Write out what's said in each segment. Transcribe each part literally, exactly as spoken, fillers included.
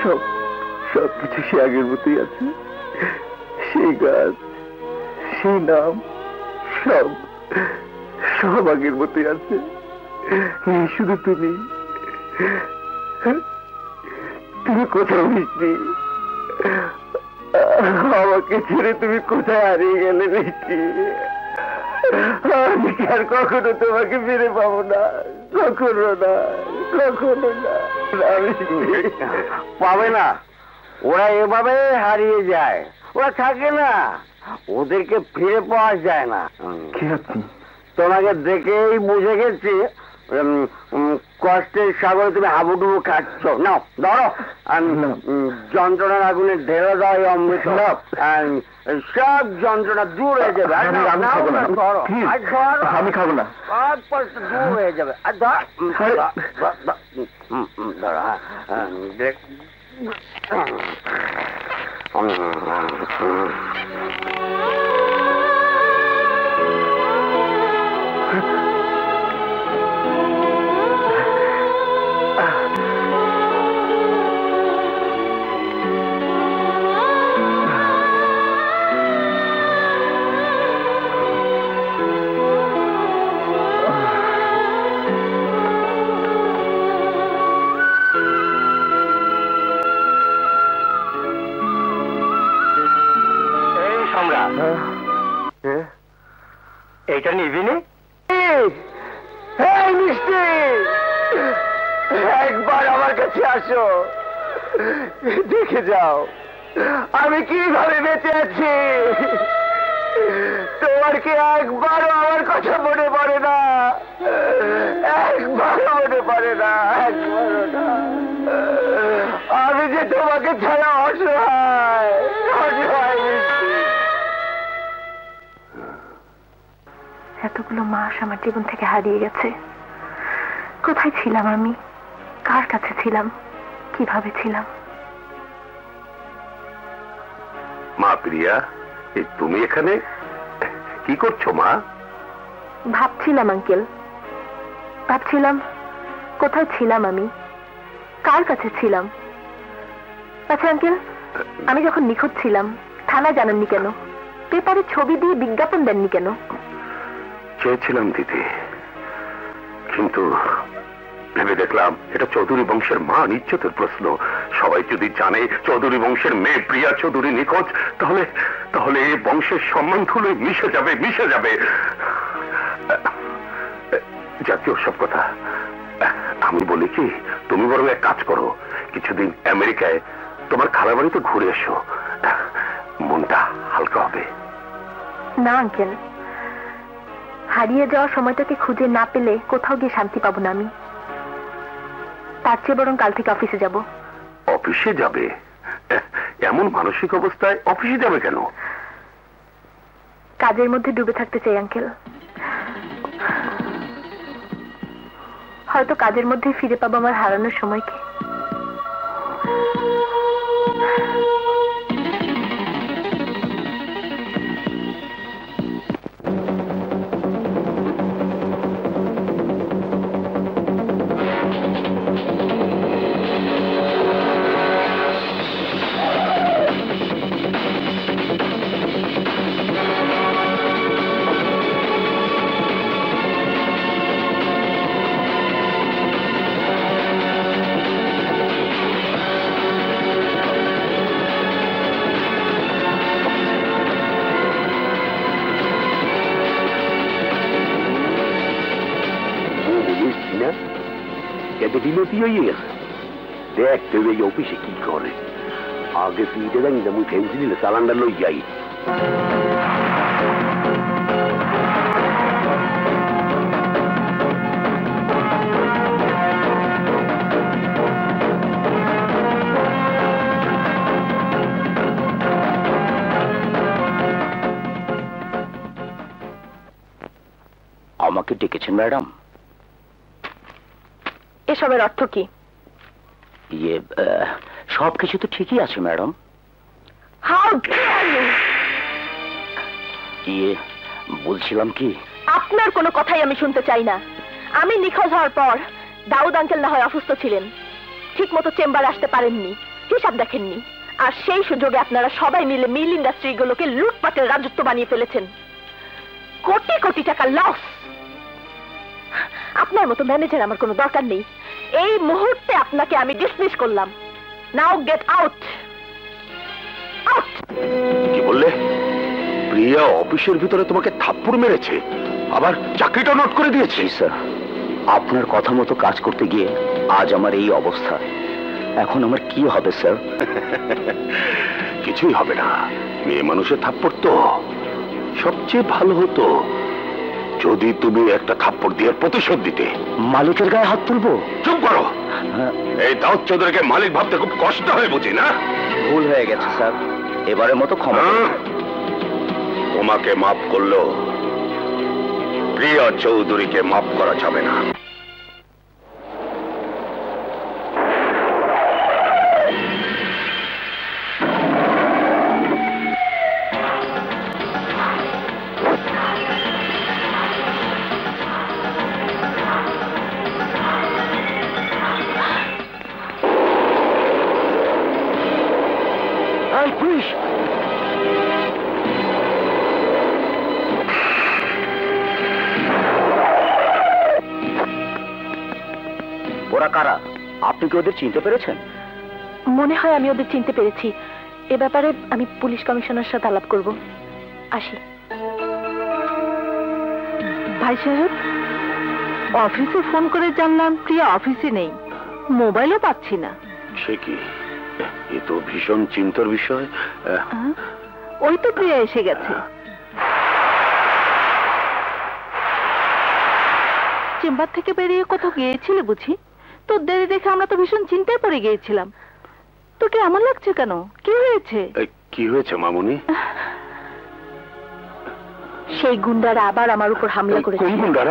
সব সব কিছু সে আগের মতোই আছে। সেই গাছ, সেই নাম, সব সব আগের মতোই আছে। শুধু তুমি, তুমি কোথাও মিষ্টি, আমাকে ছেড়ে তুমি কোথায় হারিয়ে গেলে মিষ্টি? আমি কি আর কখনো তোমাকে ফিরে পাবো না? কখনো না, কখনো না। পাবে না, ওরা এভাবে হারিয়ে যায়, ওরা থাকে না, ওদেরকে ফিরে পাওয়া যায় না। কি আপনি? তোমাকে দেখেই বুঝে গেছি কষ্টের সাগরে তুমি হাবুডুবু খাচ্ছ। নাও ধরো, যন্ত্রণার আগুনে ঢেলে দাও এই অমৃত, সব যন্ত্রণা দূর হয়ে যাবে। আমি খাবো না, সব কষ্ট দূর হয়ে যাবে। আর ধর ধরো, হ্যাঁ দেখ এইটা নিবি নি? মিষ্টি, একবার আমার কাছে আসো, দেখে যাও আমি কিভাবে বেঁচে আছি। তোমার কি একবারও আমার কথা মনে পড়ে না? একবারও মনে পড়ে না, একবারও না। আমি যে তোমাকে ছাড়া অসহায়, অসহায় মিষ্টি। এতগুলো মাস আমার জীবন থেকে হারিয়ে গেছে। কোথায় ছিলাম আমি? কার কাছে ছিলাম? কিভাবে ছিলাম? মা প্রিয়া, তুমি এখানে কি করছো মা? ভাবছিলাম আঙ্কেল, ভাবছিলাম কোথায় ছিলাম আমি, কার কাছে ছিলাম। আচ্ছা আঙ্কেল, আমি যখন নিখোঁজ ছিলাম থানা জানাননি কেন? পেপারে ছবি দিয়ে বিজ্ঞাপন দেননি কেন? চেয়েছিলাম দিদি, কিন্তু ভেবে দেখলাম এটা চৌধুরী বংশের মান ইজ্জতের প্রশ্ন। সবাই যদি জানে চৌধুরী বংশের মেয়ে প্রিয়া চৌধুরী নিখোঁজ, তাহলে তাহলে এই বংশের সম্মান ধুলোয় মিশে যাবে, মিশে যাবে। জাতীয় সব কথা আমি বলি কি, তুমি বরং এক কাজ করো, কিছুদিন আমেরিকায় তোমার খালা বাড়িতে ঘুরে এসো, মনটা হালকা হবে। না আঙ্কেল, হারিয়ে যাওয়ার সময়টাকে খুঁজে না পেলে কোথাও গিয়ে শান্তি পাবো না আমি। তার চেয়ে বরং কাল থেকে অফিসে যাব। অফিসে যাবে? এমন মানসিক অবস্থায় অফিসে যাবে কেন? কাজের মধ্যে ডুবে থাকতে চাই আঙ্কেল। হয়তো কাজের মধ্যেই ফিরে পাবো আমার হারানোর সময়কে। দেখতে এই অফিসে কি করে, আগে ফিরে যাই যেমন ফেন্সি দিলে চালানটা লই যাই। আমাকে ডেকেছেন ম্যাডাম? এসবের অর্থ কি? ইয়ে সবকিছু তো ঠিকই আছে ম্যাডাম। ইয়ে বলছিলাম কি, আপনার কোনো কথাই আমি শুনতে চাই না। আমি নিখোঁজ হওয়ার পর দাউদ আঙ্কেল না হয় অসুস্থ ছিলেন, ঠিক মতো চেম্বারে আসতে পারেননি, হিসাব দেখেননি, আর সেই সুযোগে আপনারা সবাই মিলে মিল ইন্ডাস্ট্রিগুলোকে লুটপাটের রাজত্ব বানিয়ে ফেলেছেন। কোটি কোটি টাকা লস। আপনার মতো ম্যানেজার আমার কোনো দরকার নেই। এই মুহূর্তে আপনাকে আমি ডিসমিস করলাম। Now get out. আউট। কি বললে? প্রিয়া অফিসের ভিতরে তোমাকে থাপ্পড় মেরেছে, আবার চাকরিটা নোট করে দিয়েছে? স্যার, আপনার কথা মতো কাজ করতে গিয়ে আজ আমার এই অবস্থা। এখন আমার কি হবে স্যার? কিছুই হবে না। মেয়ে মানুষের থাপ্পড় তো সবচেয়ে ভালো হতো যদি তুমি একটা থাপ্পড় দিয়ে প্রতিশোধ দিতে। মালিকের গায়ে হাত তুলবো? চুপ করো। এই দাউদ চৌধুরীকে মালিক ভাবতে খুব কষ্ট হয় বুঝি না? ভুল হয়ে গেছে স্যার, এবারের মতো ক্ষমা করুন। তোমাকে মাফ করলো, প্রিয়া চৌধুরীকে মাফ করা যাবে না। ওরা কারা? আপনি কি ওদের চিনতে পেরেছেন? মনে হয় আমি ওদের চিনতে পেরেছি। এ ব্যাপারে আমি পুলিশ কমিশনার সাথে আলাপ করব। আসি। ভাই সাহেব, অফিসে ফোন করে জানলাম প্রিয়া অফিসে নেই, মোবাইলও পাচ্ছি না। সে কি? এ তো ভীষণ চিন্তার বিষয়। ওই তো প্রিয়া এসে গেছে। চেম্বার থেকে বেরিয়ে কোথাও গিয়েছিলে বুঝি? তোর দেরি দেখে আমরা তো ভীষণ চিন্তায় পড়ে গিয়েছিলাম। তোকে এমন লাগছে কেন? কি হয়েছে? কি হয়েছে মামুনি? সেই গুন্ডারা আবার আমার উপর হামলা করেছে। কোন গুন্ডারা?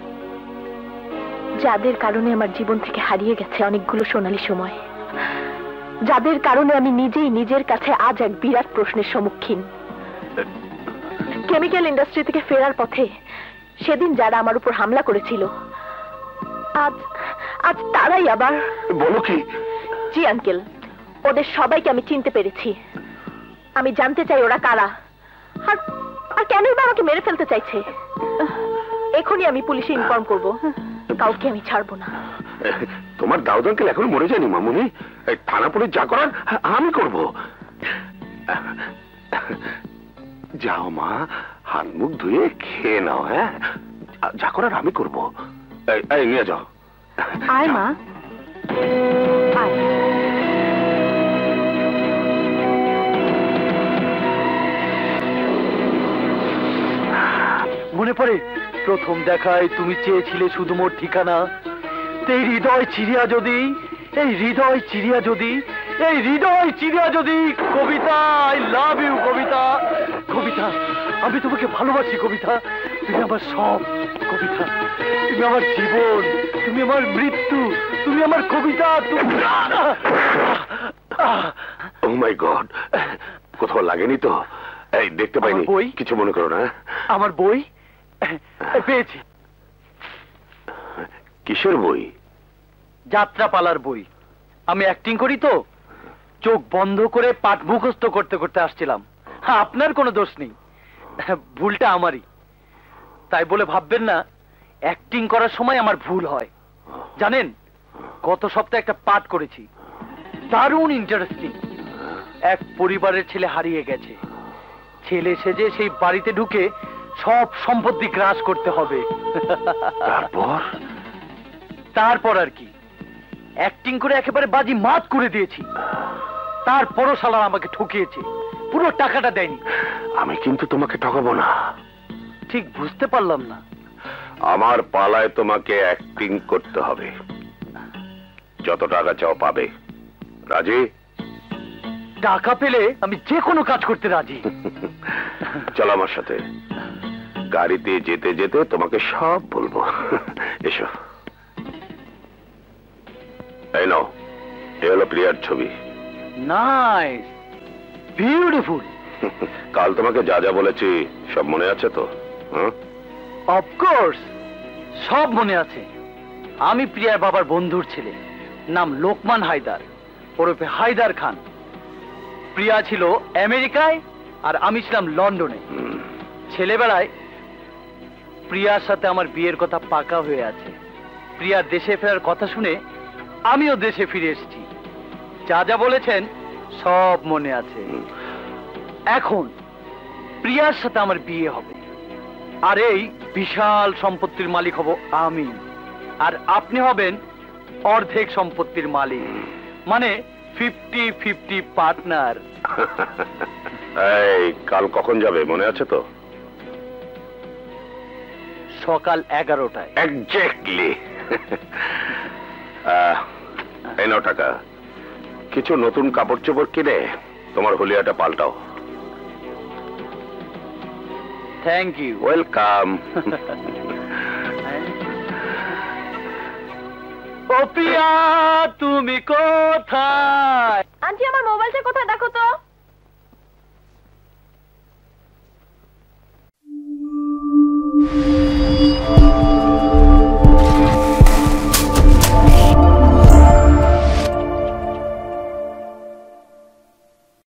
যাদের কারণে আমার জীবন থেকে হারিয়ে গেছে অনেকগুলো সোনালী সময়, যাদের কারণে আমি নিজেই নিজের কাছে আজ এক বিরাট প্রশ্নের সম্মুখীন। কেমিক্যাল ইন্ডাস্ট্রি থেকে ফেরার পথে সেদিন যারা আমার উপর হামলা করেছিল, আজ আজ তারাই আবার। বলো কি? জি আঙ্কেল, ওদের সবাইকে আমি চিনতে পেরেছি। আমি জানতে চাই ওরা কারা, আর আর কেনই বা আমাকে মেরে ফেলতে চাইছে। এখনই আমি পুলিশে ইনফর্ম করব। কাউকে আমি ছাড়বো না। তোমার দাউদ আঙ্কেল এখনো মরে যায়নি মামুনি। থানা পুলিশ যা করার আমি করব। যাও মা, হাত মুখ ধুয়ে খেয়ে নাও। হ্যাঁ, যা করার আমি করব। এই নিয়ে যাও। আয় মা, আয়। মনে পড়ে প্রথম দেখায় তুমি চেয়েছিলে শুধু মোর ঠিকানা। এই হৃদয় চিরিয়া যদি, এই হৃদয় চিরিয়া যদি, এই হৃদয় চিরিয়া যদি। কবিতা, আই লাভ ইউ কবিতা। কবিতা, আমি তোমাকে ভালোবাসি কবিতা। তুমি আমার সব কবিতা। তুমি আমার জীবন, তুমি আমার মৃত্যু, তুমি আমার কবিতা। তুমি ও মাই গড, কোথাও লাগেনি তো? এই দেখতে পাইনি। বই? কিছু মনে করো না। আমার বই পেয়েছি। কিসের বই? যাত্রাপালার বই। আমি অ্যাক্টিং করি তো, চোখ বন্ধ করে পাঠ মুখস্থ করতে করতে আসছিলাম। হ্যাঁ, আপনার কোনো দোষ নেই, ভুলটা আমারই। তাই বলে ভাববেন না অ্যাক্টিং করার সময় আমার ভুল হয়। জানেন, গত সপ্তাহে একটা পাঠ করেছি, দারুণ ইন্টারেস্টিং। এক পরিবারের ছেলে হারিয়ে গেছে। ছেলে সেজে সেই বাড়িতে ঢুকে সব সম্পত্তি গ্রাস করতে হবে। তারপর? তারপর আর কি, অ্যাক্টিং করে একেবারে বাজি মাত করে দিয়েছি। তারপরও শালা আমাকে ঠকিয়েছে, পুরো টাকাটা দেয়নি। আমি কিন্তু তোমাকে ঠকাবো না। ঠিক বুঝতে পারলাম না। আমার পালায় তোমাকে অ্যাক্টিং করতে হবে। যত টাকা চাও পাবে। রাজি? টাকা পেলে আমি যে কোনো কাজ করতে রাজি। চলো আমার সাথে, গাড়িতে যেতে যেতে তোমাকে সব বলবো। এসো। এই নাও, এ হলো প্রিয়ার ছবি। Nice, beautiful. কাল তোমাকে যা যা বলেছি সব মনে আছে তো? অফকোর্স, সব মনে আছে। আমি প্রিয়ার বাবার বন্ধুর ছেলে, নাম লোকমান হায়দার। ওরফে হায়দার খান। প্রিয়া ছিল আমেরিকায় আর আমি ছিলাম লন্ডনে। ছেলেবেলায় প্রিয়ার সাথে আমার বিয়ের কথা পাকা হয়ে আছে। প্রিয়ার দেশে ফেরার কথা শুনে আমিও দেশে ফিরে এসেছি। যা যা বলেছেন সব মনে আছে। এখন প্রিয়ার সাথে আমার বিয়ে হবে, আর এই বিশাল সম্পত্তির মালিক হব আমি, আর আপনি হবেন অর্ধেক সম্পত্তির মালিক, মানে ফিফটি ফিফটি পার্টনার। এই কাল কখন যাবে মনে আছে তো? সকাল এগারোটায়। এক্স্যাক্টলি। এই নাও টাকা। কিছু নতুন কাপড় চোপড় কিনে তোমার হলিয়াটা পাল্টাও। Thank you. ওয়েলকাম। ও প্রিয়া, তুমি কোথায়? আন্টি আমার মোবাইলটা কোথায় দেখো তো।